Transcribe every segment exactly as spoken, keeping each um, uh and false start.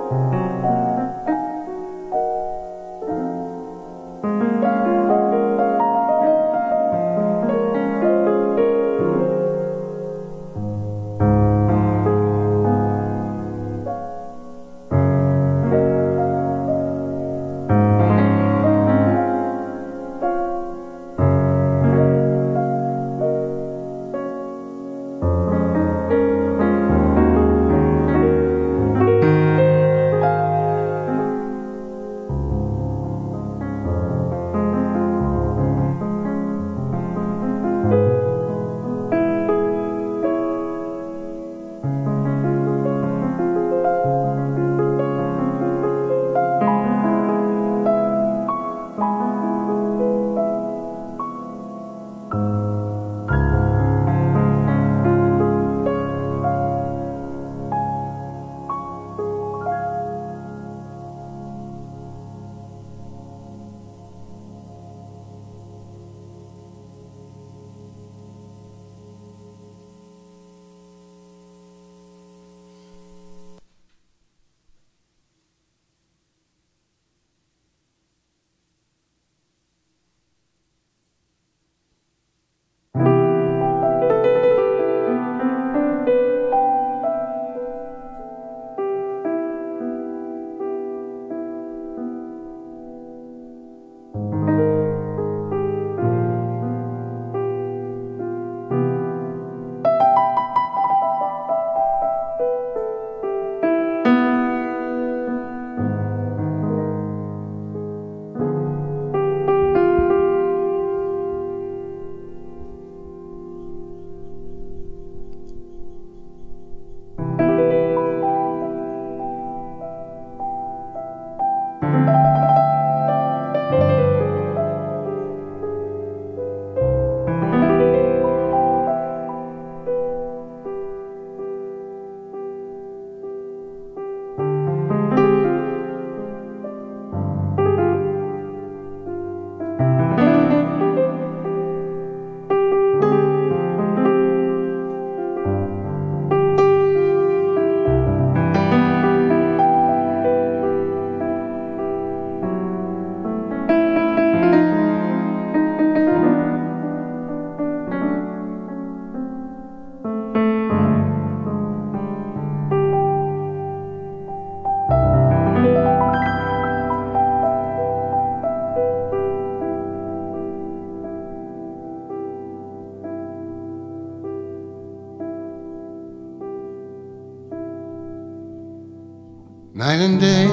Night and day,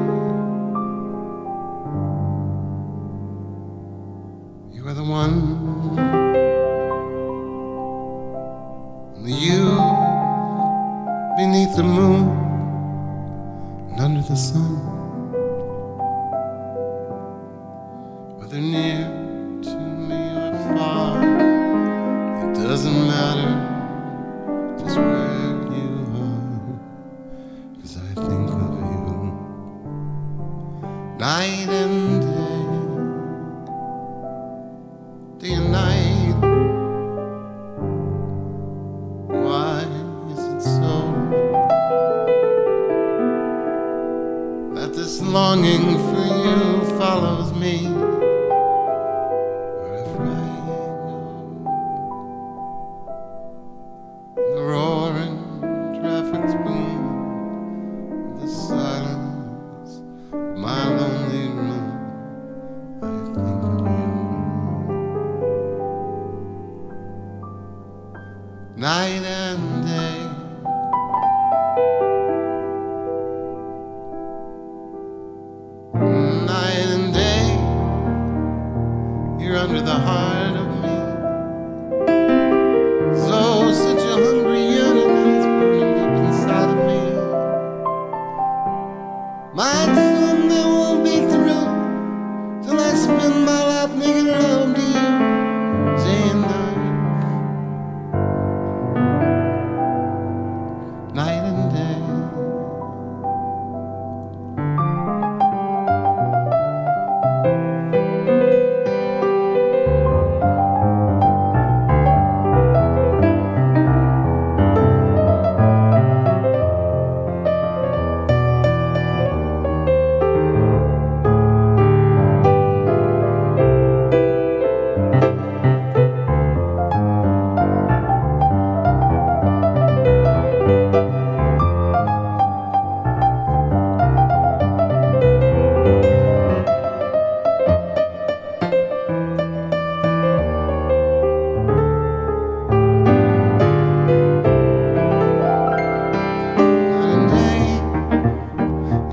you are the one, only you beneath the moon and under the sun, whether near to me or far, it doesn't matter just where you are, 'cause I think of night and day, day and night. Why is it so that this longing for you follows me wherever I go? The roaring traffic's boom, the silence of my lonely room, I think of you. Night and day, night and day, you're under the heart of me. So such a hungry yearning that is burning deep inside of me. Might someday won't be through till I spend my life making love to you day and night, night and day.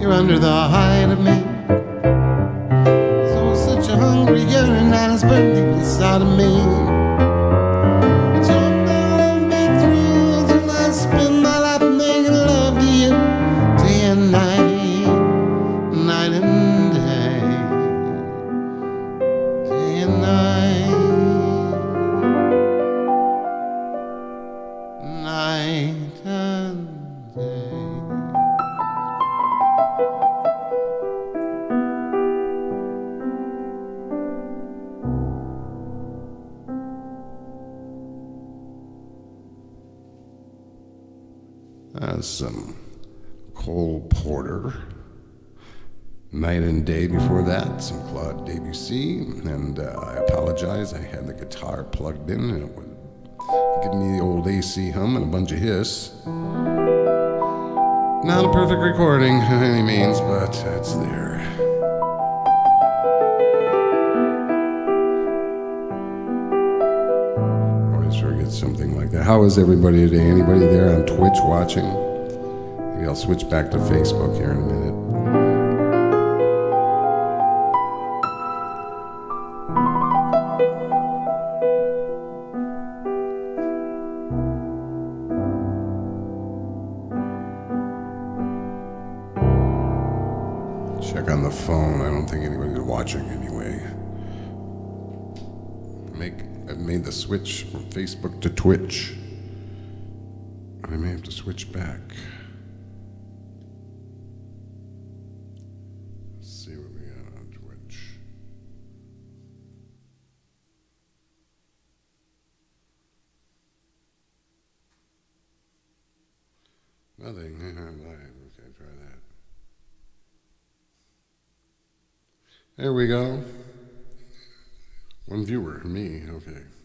you're under the hide of me. So such a hungry yearning that is burned deep inside of me. But someday I won't be through till I spend my life making love to you, day and night, night and day, day and night, night and day. That's some Cole Porter. Night and Day before that, some Claude Debussy. And uh, I apologize, I had the guitar plugged in and it was giving me the old A C hum and a bunch of hiss. Not a perfect recording by any means, but it's there. Always forget something like that. How is everybody today? Anybody there on Twitch watching? Maybe I'll switch back to Facebook here in a minute. Check on the phone. I don't think anybody's watching anyway. Make, I've made the switch from Facebook to Twitch. I may have to switch back. Let's see what we got on Twitch. Nothing. Live. Okay, try that. There we go. One viewer, me, okay.